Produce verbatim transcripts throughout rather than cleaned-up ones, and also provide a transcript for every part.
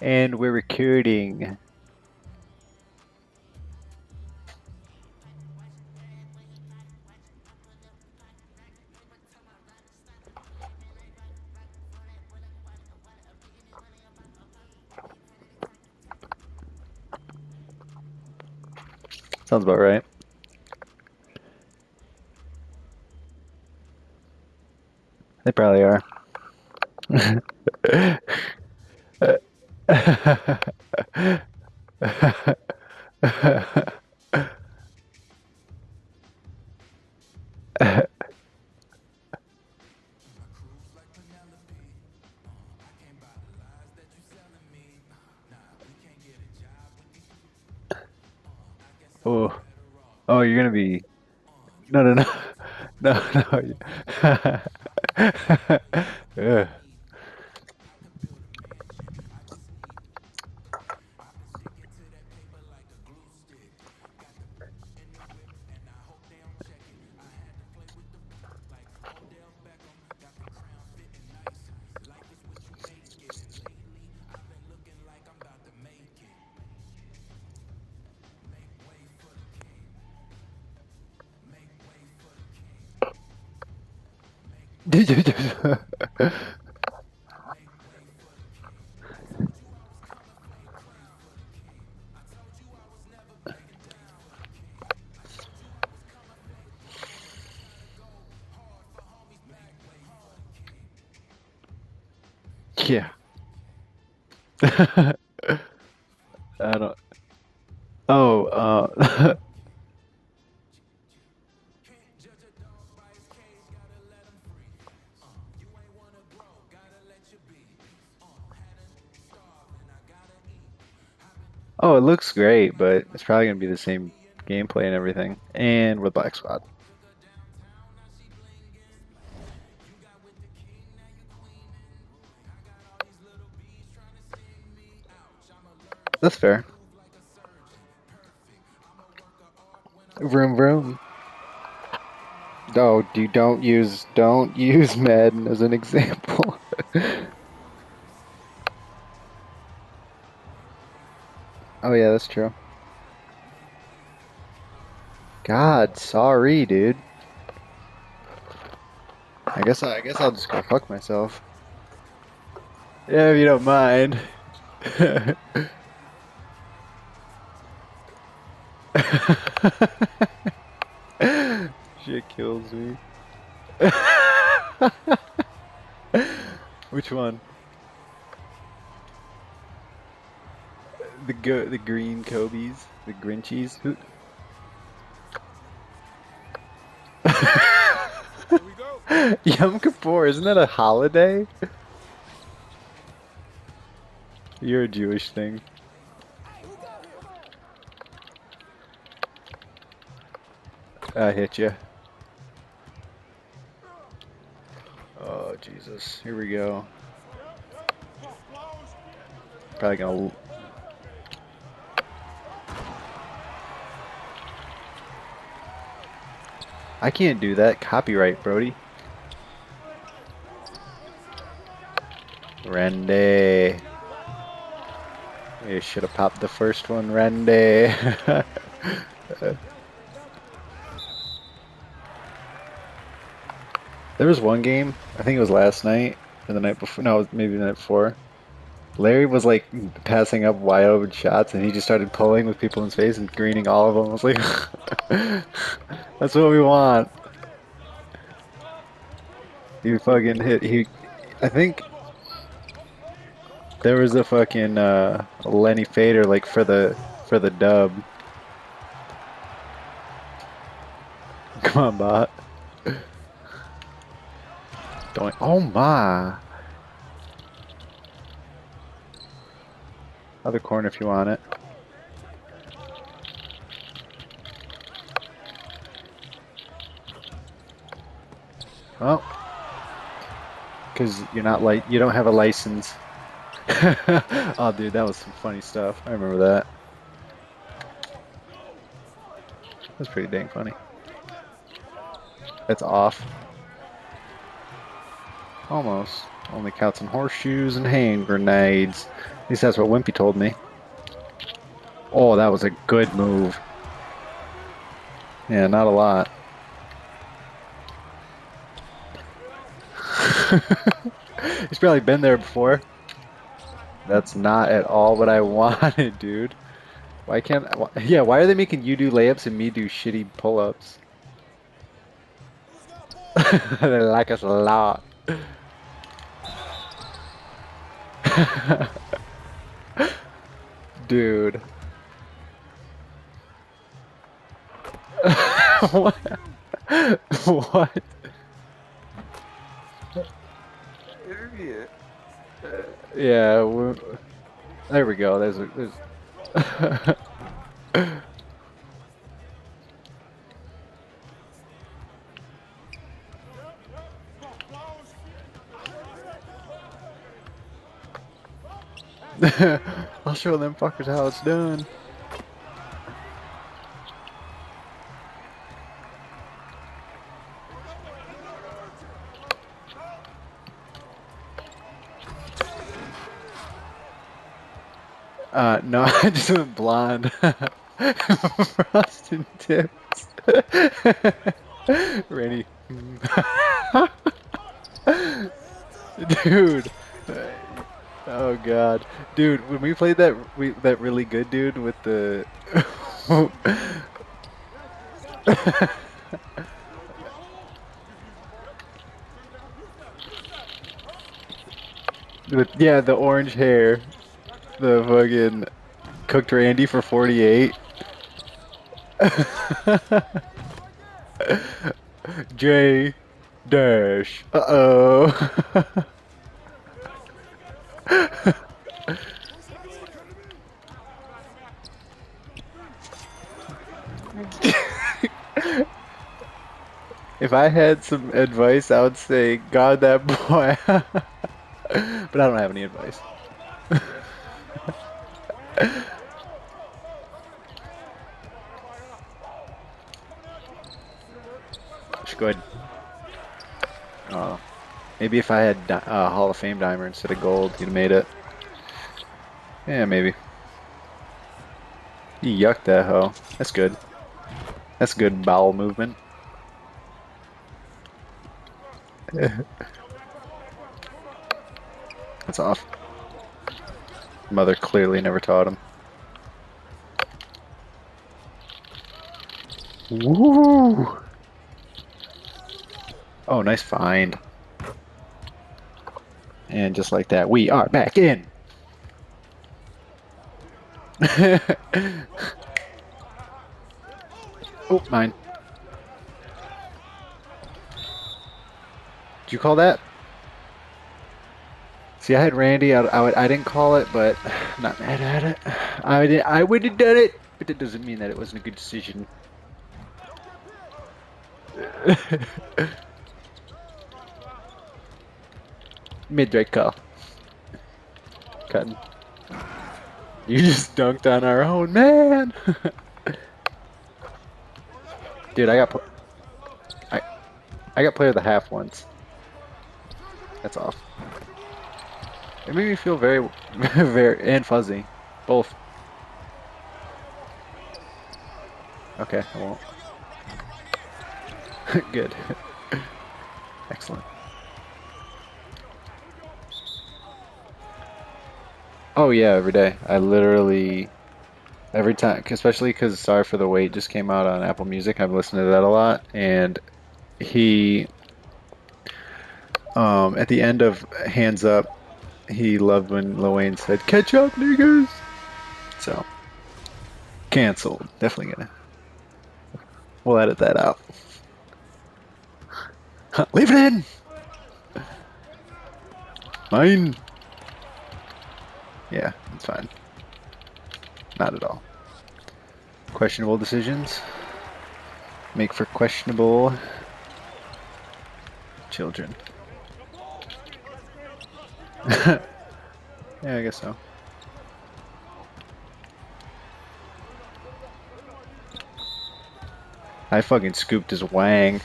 And we're recruiting. Sounds about right. They probably are. Oh, oh, you're gonna be no, no, no, no, no. Ugh. Yeah. I don't. Oh, uh, oh, it looks great, but it's probably gonna be the same gameplay and everything. And with Black Squad. That's fair. Vroom vroom. No, you don't use don't use Madden as an example. Oh yeah, that's true. God, sorry, dude. I guess I, I guess I'll just go fuck myself. Yeah, if you don't mind. Shit kills me. Which one? The go the green Kobe's, the Grinchies. Who? Yom Kippur, isn't that a holiday? You're a Jewish thing. I hit you. Oh Jesus, here we go. Probably gonna. I can't do that. Copyright, Brody. Randy. You should have popped the first one, Randy. There was one game, I think it was last night, or the night before, no, maybe the night before. Larry was like passing up wide open shots and he just started pulling with people in his face and greening all of them. I was like, that's what we want. He fucking hit, he, I think there was a fucking uh, Lenny Fader like for the, for the dub. Come on, bot. Don't, oh my. Other corner if you want it. Well, because you're not like you don't have a license. Oh, dude, that was some funny stuff. I remember that. That's pretty dang funny. That's off. Almost. Only counts in horseshoes and hand grenades. least that's what Wimpy told me. Oh, that was a good move. Yeah, not a lot. He's probably been there before. That's not at all what I wanted, dude. Why can't... Why, yeah, why are they making you do layups and me do shitty pull-ups? They like us a lot. Dude. What? What? Yeah, we, there we go. There's a, there's I'll show them fuckers how it's done. Uh, no, I just went blonde. Frosted tips. Randy. Dude. Oh god. Dude, when we played that we that really good dude with the with yeah, the orange hair. The fucking cooked Randy for forty-eight. J dash. Uh oh. If I had some advice, I would say, God, that boy. But I don't have any advice. Good. Oh, maybe if I had uh, Hall of Fame dimer instead of gold, you'd have made it. Yeah, maybe. You yucked that hoe. That's good. That's good bowel movement. That's off. Mother clearly never taught him. Woo! Oh, nice find. And just like that, we are back in. Oh, mine. Did you call that? See, I had Randy. I, I, I didn't call it, but I'm not mad at it. I did, I would have done it, but that doesn't mean that it wasn't a good decision. Mid-break call. Cutting. You just dunked on our own man. Dude, I got I I got player of the half once. That's off. It made me feel very, very and fuzzy, both. Okay, I won't. Good. Excellent. Oh yeah, every day. I literally, every time, especially because Sorry for the Wait just came out on Apple Music. I've listened to that a lot, and he, um, at the end of Hands Up, he loved when Lil Wayne said, "Catch up, niggas." So, canceled. Definitely gonna. We'll edit that out. Leave it in. Mine. Yeah, it's fine. Not at all. Questionable decisions make for questionable children. Yeah, I guess so. I fucking scooped his wang.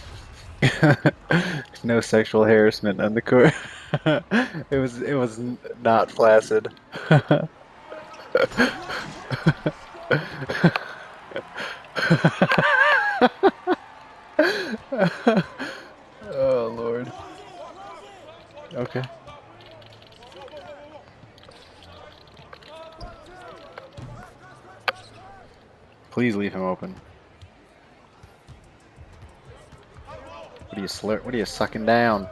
No sexual harassment on the court. It was it was not flaccid. Oh Lord. Okay. Please leave him open. What are you slur? What are you sucking down?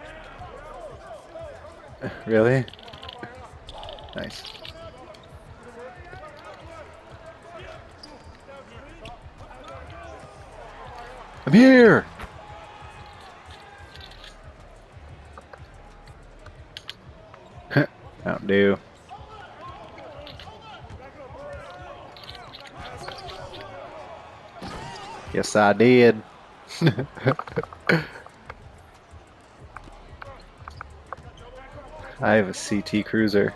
Really? Nice. I'm here. Mountain Dew. Yes, I did. I have a C T cruiser.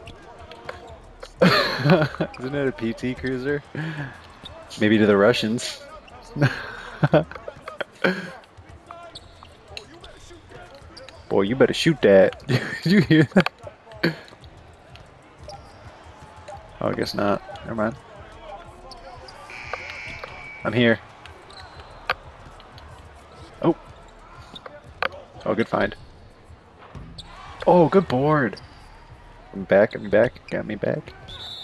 Isn't it a P T cruiser? Maybe to the Russians. Boy, you better shoot that. Did you hear that? Oh, I guess not. Never mind. I'm here. Oh. Oh, good find. Oh, good board. I'm back, I'm back. Got me back.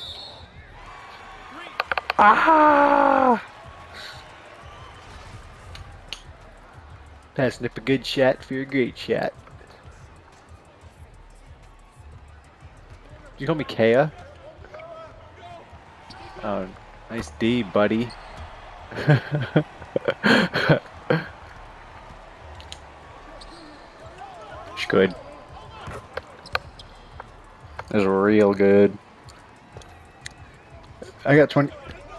Ah! Passing up a good shot for a great shot. Did you call me Kea? Oh, nice D, buddy. It's good. That's real good. I got twenty.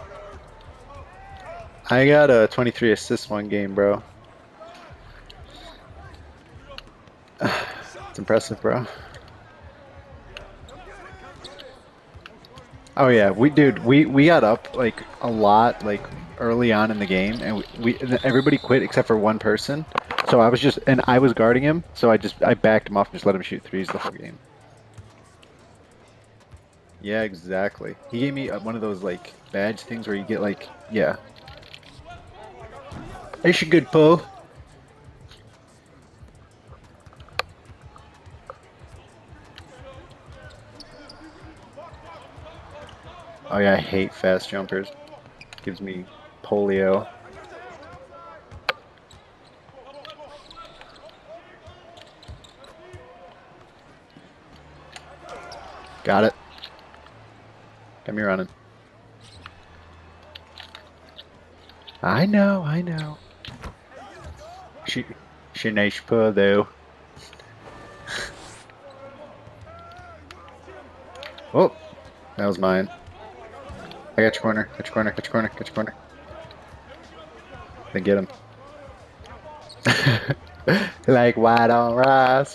I got a twenty-three assists one game, bro. It's impressive, bro. Oh yeah, we dude, we we got up like a lot like early on in the game, and we, we everybody quit except for one person. So I was just and I was guarding him, so I just I backed him off and just let him shoot threes the whole game. Yeah, exactly. He gave me uh, one of those like badge things where you get like yeah. It's a good pull. Oh yeah, I hate fast jumpers. Gives me polio. Got it. Got me running. I know, I know. She, she nice pull though. Oh, that was mine. I got your corner, got your corner, got your corner, got your corner. Then get him. Like white on rice.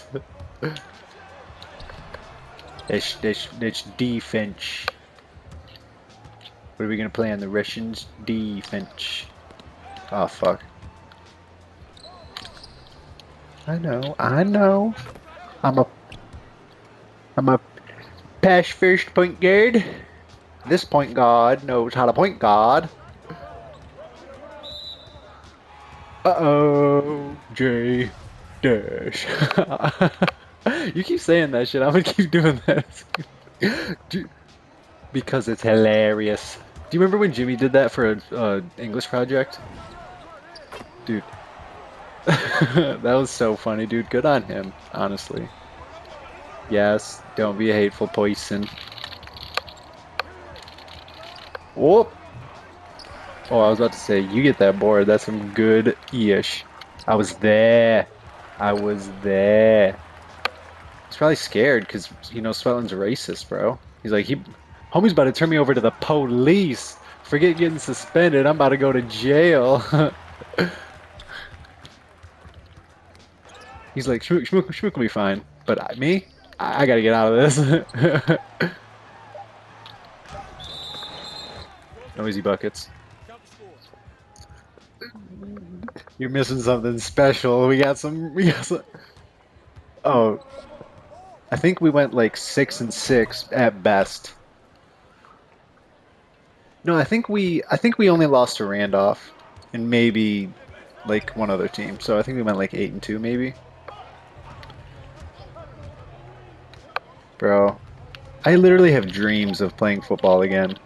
That's, that's, that's defense. What are we gonna play on the Russians? Defense. Oh fuck. I know, I know. I'm a I'm a pass first point guard. This point guard knows how to point guard. Uh-oh, J dash. You keep saying that shit, I'm gonna keep doing that. Because it's hilarious. Do you remember when Jimmy did that for an uh, English project? Dude. That was so funny, dude. Good on him, honestly. Yes, don't be a hateful person. Whoop! Oh, I was about to say, you get that board. That's some good ish. I was there. I was there. He's probably scared because, you know, Svetlin's racist, bro. He's like, he, homie's about to turn me over to the police. Forget getting suspended. I'm about to go to jail. He's like, Schmook, Schmook, Schmook will be fine. But I, me? I, I gotta get out of this. Noisy buckets. You're missing something special. We got some. We got some. Oh, I think we went like six and six at best. No, I think we I think we only lost to Randolph and maybe like one other team. So I think we went like eight and two maybe. Bro, I literally have dreams of playing football again.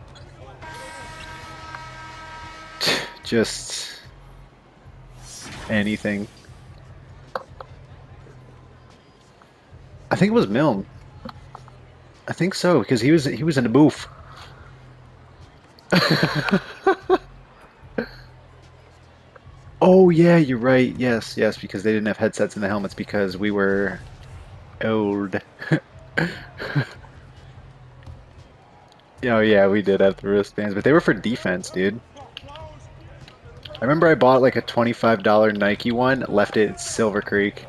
Just anything. I think it was Milne. I think so because he was he was in the booth. Oh yeah, you're right. Yes, yes, because they didn't have headsets in the helmets because we were old. Oh yeah, we did have the wristbands, but they were for defense, dude. I remember I bought like a twenty-five dollar Nike one, left it at Silver Creek.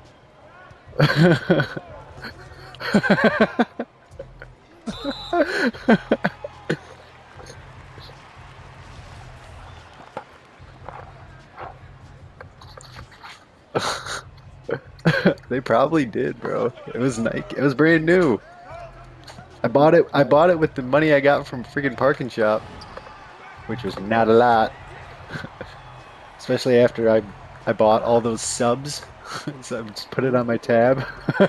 They probably did, bro. It was Nike. It was brand new. I bought it. I bought it with the money I got from freaking Parking Shop, which was not a lot. Especially after I I bought all those subs, so I just put it on my tab.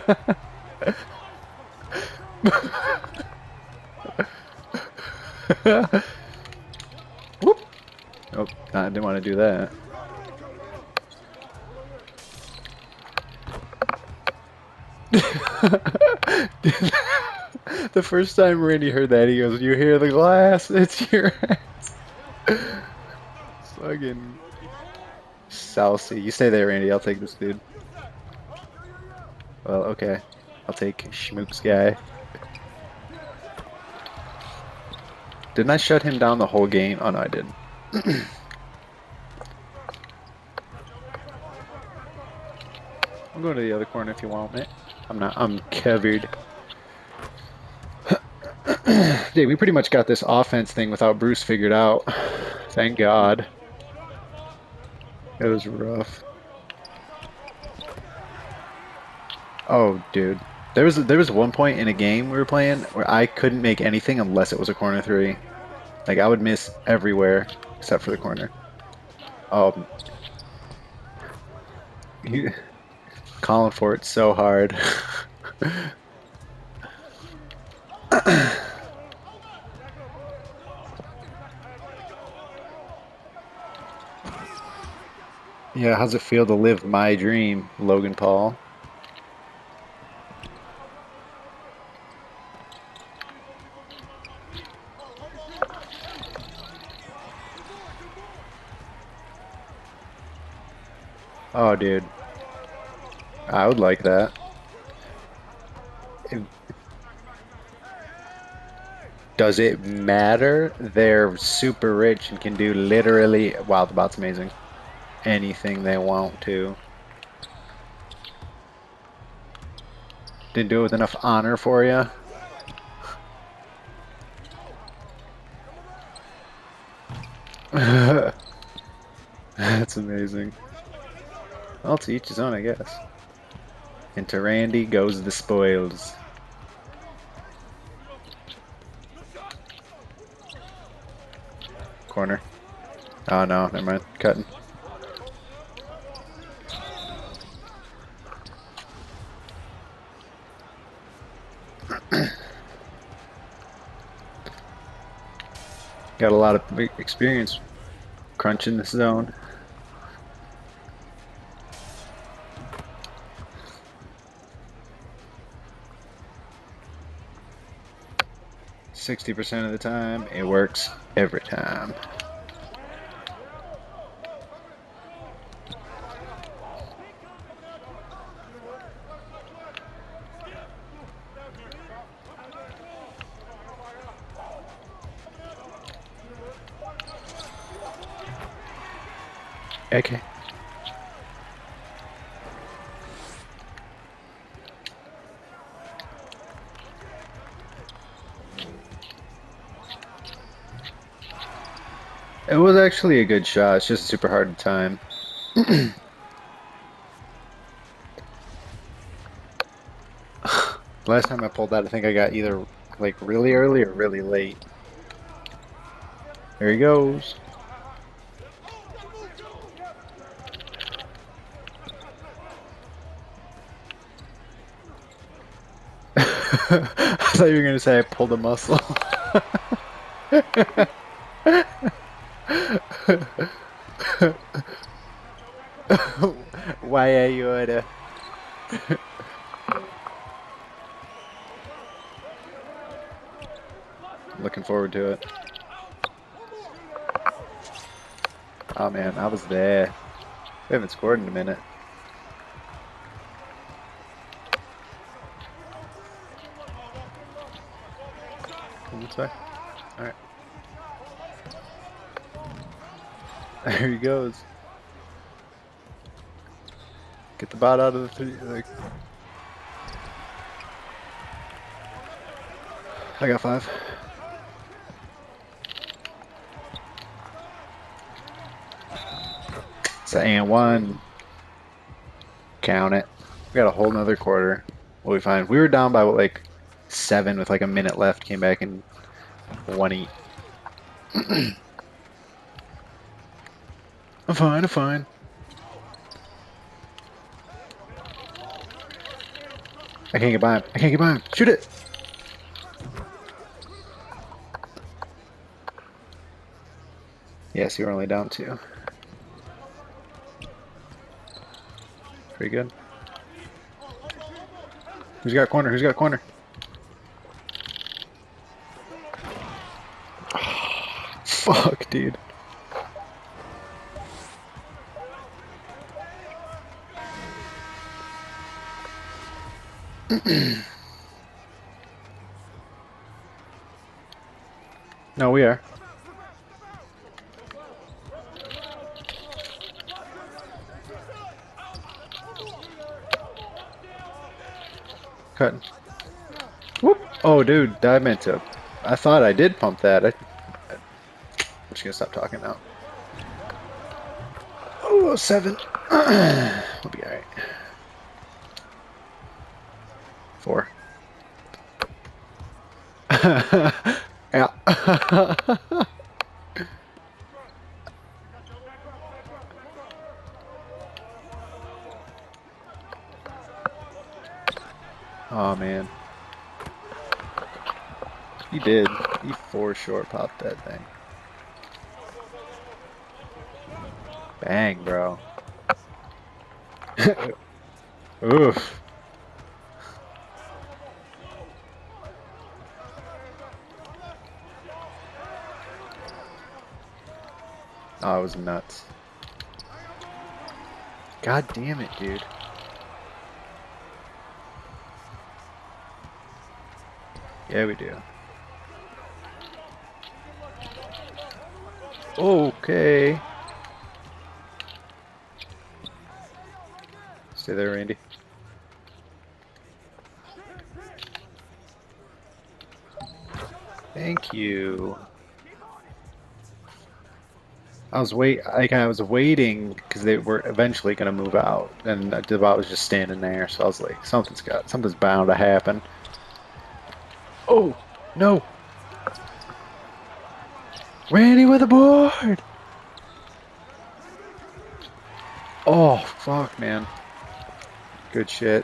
Whoop! Oh, I didn't want to do that. The first time Randy heard that, he goes, "You hear the glass? It's your ass." Fucking Southsea. You stay there, Randy. I'll take this dude. Well, okay. I'll take Schmook's guy. Didn't I shut him down the whole game? Oh no, I didn't. I'll go to the other corner if you want, mate. I'm not. I'm covered. Dude, we pretty much got this offense thing without Bruce figured out. Thank God. It was rough. Oh, dude. There was there was one point in a game we were playing where I couldn't make anything unless it was a corner three. Like I would miss everywhere except for the corner. Oh, he, calling for it so hard. Yeah, how's it feel to live my dream, Logan Paul? Oh, dude. I would like that. It- does it matter? They're super rich and can do literally, wow, the bot's amazing. Anything they want to. Didn't do it with enough honor for you. That's amazing. Well, to each his own, I guess. And to Randy goes the spoils. Corner. Oh no, never mind. Cutting. Got a lot of experience crunching this zone. sixty percent of the time, it works every time. Okay. It was actually a good shot. It's just super hard to time. Last time I pulled that, I think I got either like really early or really late. There he goes. I thought you were gonna say I pulled a muscle. Why are you at a... Looking forward to it. Oh man, I was there. We haven't scored in a minute. Come this way. Alright. There he goes. Get the bot out of the three. Like... I got five. It's an and one. Count it. We got a whole nother quarter. We'll be fine. We were down by what, like seven with like a minute left. Came back and won eat. I'm fine. I'm fine. I can't get by him. I can't get by him. Shoot it. Yes, you were only down two. Pretty good. Who's got corner? Who's got corner? Oh, fuck, dude. No, we are. Cutting. Whoop! Oh, dude, I meant to. I thought I did pump that. I, I, I'm just gonna stop talking now. Oh, seven. We'll be alright. Four. Yeah. Oh man. He did. He for sure popped that thing. Bang, bro. Oof. Oh, it was nuts. God damn it, dude. Yeah, we do. Okay. Stay there, Randy. Thank you. I was wait, like I was waiting because they were eventually gonna move out, and the bot was just standing there. So I was like, something's got, something's bound to happen. Oh no! Randy with a board! Oh fuck, man! Good shit.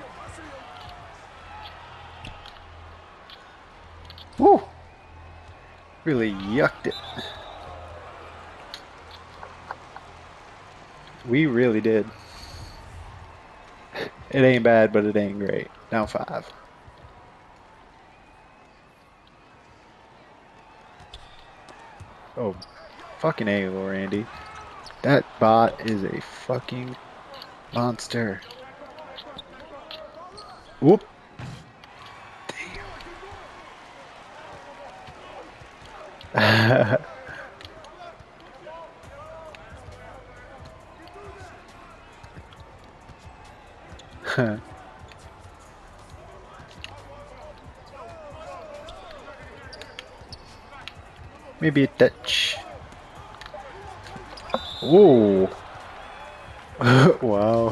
Woo! Really yucked it. We really did. It ain't bad, but it ain't great. Down five. Oh, fucking A, Randy. That bot is a fucking monster. Whoop. Damn. Maybe a touch. Whoa. Wow.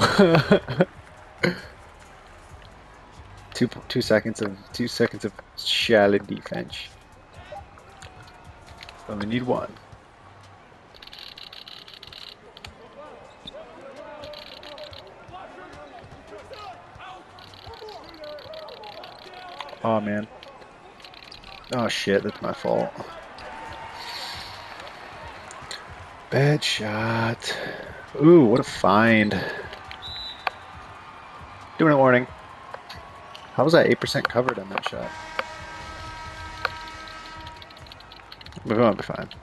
two two seconds of two seconds of shallow defense. Only need one. Oh man. Oh shit, that's my fault. Bad shot. Ooh, what a find. Doing a warning. How was that eight percent covered on that shot? We won't be fine.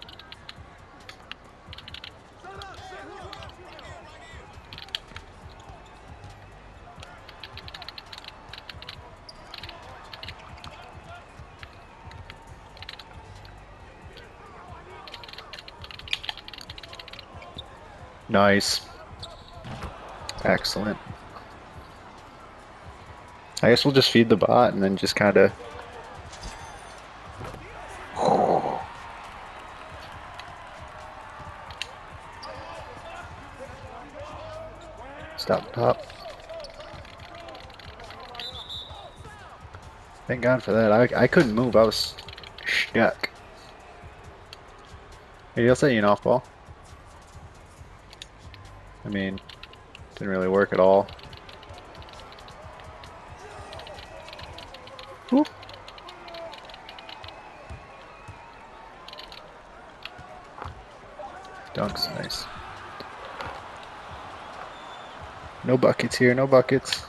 Nice. Excellent. I guess we'll just feed the bot and then just kind of... Stop top. Thank God for that. I, I couldn't move. I was stuck. Maybe I'll set you an off ball. I mean, didn't really work at all. Whoop. Dunk's nice. No buckets here, no buckets.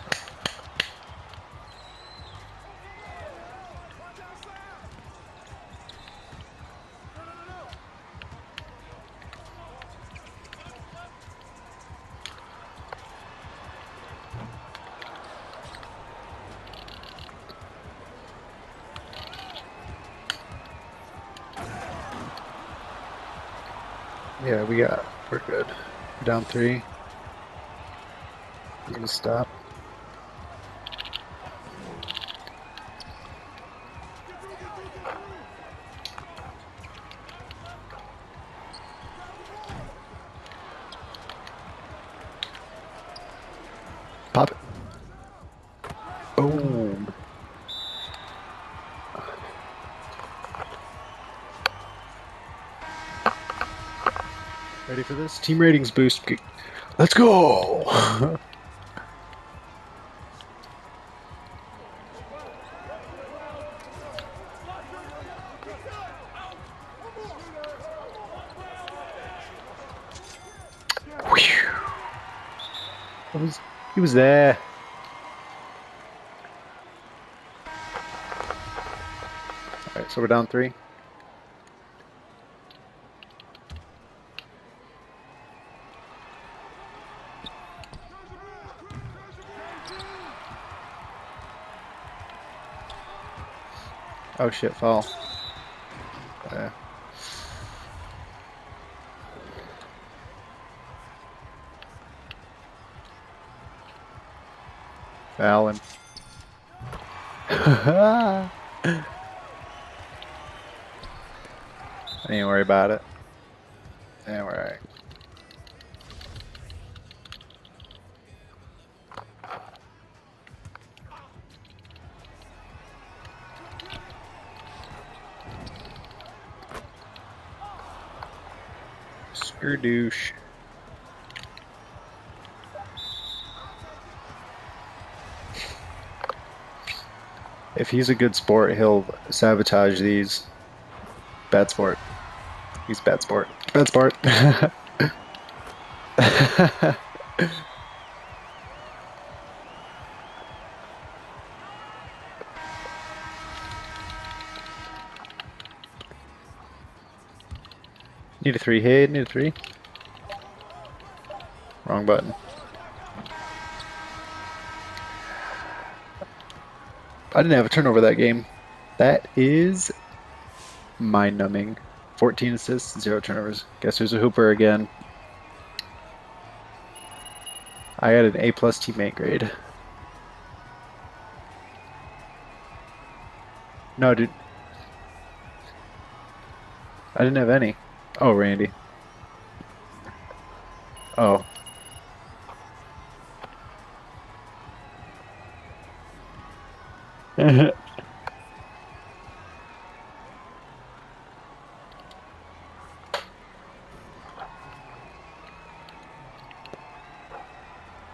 Yeah, we got, we're good. We're down three. We're gonna stop. Pop it. Boom. Ready for this? Team ratings boost. Let's go! What was, he was there. Alright, so we're down three. Oh shit, foul. Yeah. Fouling. I ain't worry about it. Yeah, we're alright. Skerdoosh. If he's a good sport, he'll sabotage these. Bad sport. He's bad sport. Bad sport. Need a three. Hey, need a three. Wrong button. I didn't have a turnover that game. That is mind-numbing. fourteen assists, zero turnovers. Guess who's a hooper again? I got an A plus teammate grade. No, dude. I didn't have any. Oh, Randy. Oh.